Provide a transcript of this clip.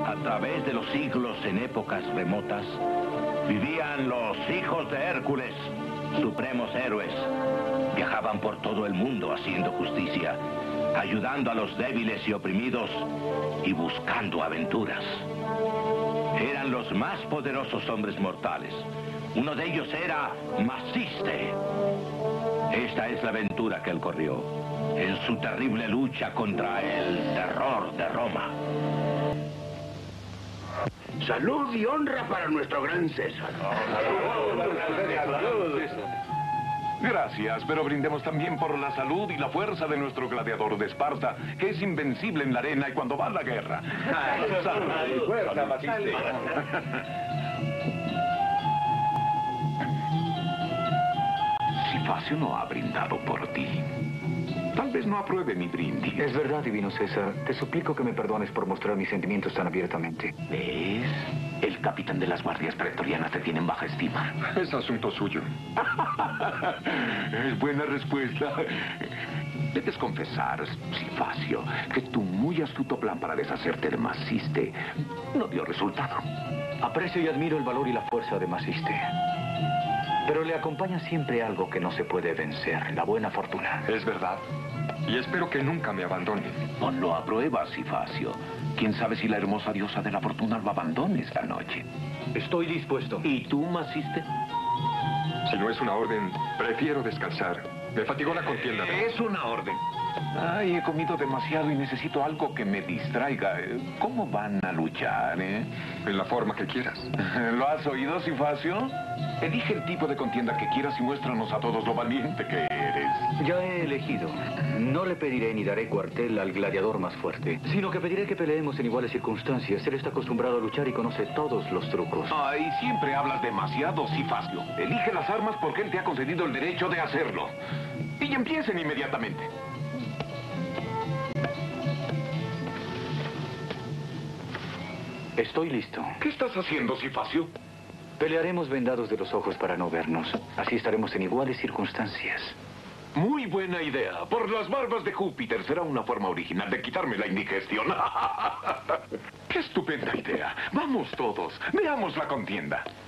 A través de los siglos, en épocas remotas, vivían los hijos de Hércules, supremos héroes. Viajaban por todo el mundo haciendo justicia, ayudando a los débiles y oprimidos y buscando aventuras. Eran los más poderosos hombres mortales. Uno de ellos era Maciste. Esta es la aventura que él corrió en su terrible lucha contra el terror de Roma. Salud y honra para nuestro gran César. Gracias, pero brindemos también por la salud y la fuerza de nuestro gladiador de Esparta, que es invencible en la arena y cuando va a la guerra. Fuerza, Maciste. Cifacio no ha brindado por ti. Tal vez no apruebe mi brindis. Es verdad, divino César. Te suplico que me perdones por mostrar mis sentimientos tan abiertamente. ¿Ves? El capitán de las guardias pretorianas te tiene en baja estima. Es asunto suyo. Es buena respuesta. Debes confesar, Cifacio, que tu muy astuto plan para deshacerte de Maciste no dio resultado. Aprecio y admiro el valor y la fuerza de Maciste. Pero le acompaña siempre algo que no se puede vencer, la buena fortuna. Es verdad. Y espero que nunca me abandone. Ponlo a prueba, Cifacio. ¿Quién sabe si la hermosa diosa de la fortuna lo abandone esta noche? Estoy dispuesto. ¿Y tú, Maciste? Si no es una orden, prefiero descansar. Me fatigó la contienda. Es una orden. Ay, he comido demasiado y necesito algo que me distraiga. ¿Cómo van a luchar, En la forma que quieras. ¿Lo has oído, Cifacio? Elige el tipo de contienda que quieras y muéstranos a todos lo valiente que eres. Ya he elegido. No le pediré ni daré cuartel al gladiador más fuerte, sino que pediré que peleemos en iguales circunstancias. Él está acostumbrado a luchar y conoce todos los trucos. Ay, siempre hablas demasiado, Cifacio. Elige las armas porque él te ha concedido el derecho de hacerlo. Y empiecen inmediatamente. Estoy listo. ¿Qué estás haciendo, Cifacio? Pelearemos vendados de los ojos para no vernos. Así estaremos en iguales circunstancias. Muy buena idea. Por las barbas de Júpiter será una forma original de quitarme la indigestión. ¡Qué estupenda idea! Vamos todos, veamos la contienda.